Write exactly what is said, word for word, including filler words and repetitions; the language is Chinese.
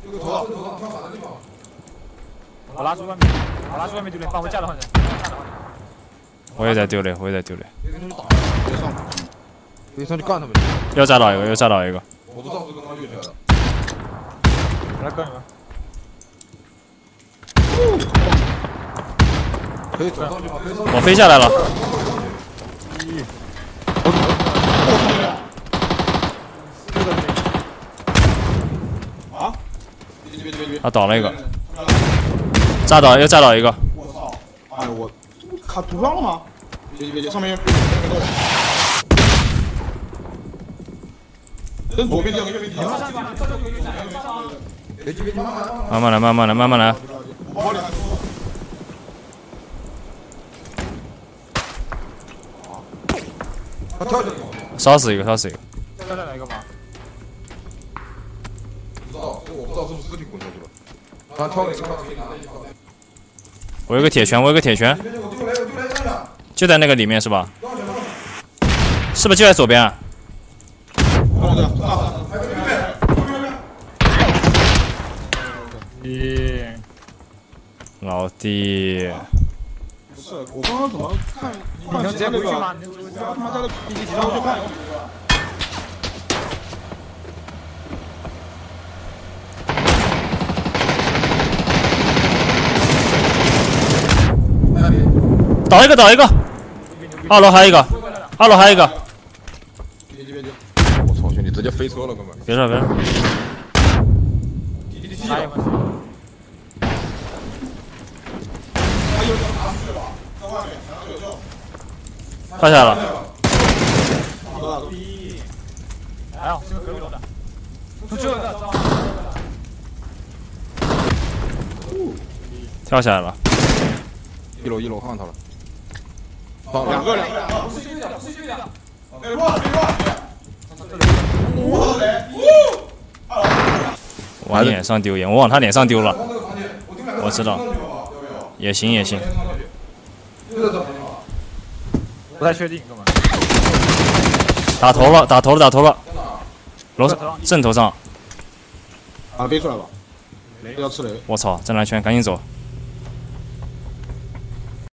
我拉出外面，我拉出外面丢雷，把我架的话人。 我也在丢雷，我也在丢雷。 可以上去干他们。 又炸到一个，又炸到一个。 我都上次跟他越起来了。 我来干你们。 可以走上去吗？可以上去。 我飞下来了。 啊？ 他倒了一个。炸倒，又炸倒一个。 我操！哎我卡涂上了吗？别急别急，上面。跟左边这个右边。别急别急，慢慢来。 慢慢来，慢慢来，慢慢来。 他跳下去。 烧死一个，烧死一个。 跳下来一个吗？ 不知道，这我不知道是不是尸体滚下去了。他跳了一个，跳了一个。 我有个铁拳，我有个铁拳。就在那个里面是吧？是不是就在左边啊？ 咦， 老弟。 不是，我刚刚怎么看？ 你能直接回去吗？你能直接他妈在那第几集让我去看？ 倒一个，倒一个。二楼还有一个，二楼还有一个。 别急别急！我操，兄弟直接飞车了，根本。 别说别说。 哪有问题？ 跳下来了。 哎呀，这个隔壁楼的，从这个跳下来了。 一楼一楼，看到他了。两个两个两个，不是兄弟，不是兄弟。没过没过。 往脸上丢烟，我往他脸上丢了。我知道。也行也行。 不太确定，哥们。 打头了，打头了，打头了。楼上正头上。 啊，飞出来了。要吃雷。 我操！正蓝圈，赶紧走。